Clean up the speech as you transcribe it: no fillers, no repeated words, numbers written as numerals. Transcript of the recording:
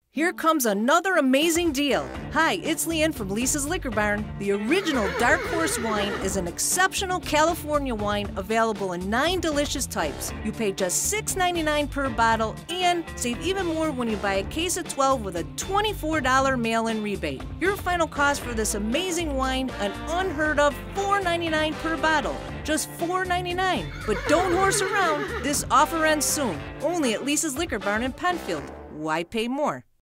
Here comes another amazing deal. Hi, it's Leanne from Lisa's Liquor Barn. The original Dark Horse wine is an exceptional California wine available in 9 delicious types. You pay just $6.99 per bottle and save even more when you buy a case of 12 with a $24 mail-in rebate. Your final cost for this amazing wine, an unheard of $4.99 per bottle. Just $4.99. But don't horse around. This offer ends soon. Only at Lisa's Liquor Barn in Penfield. Why pay more?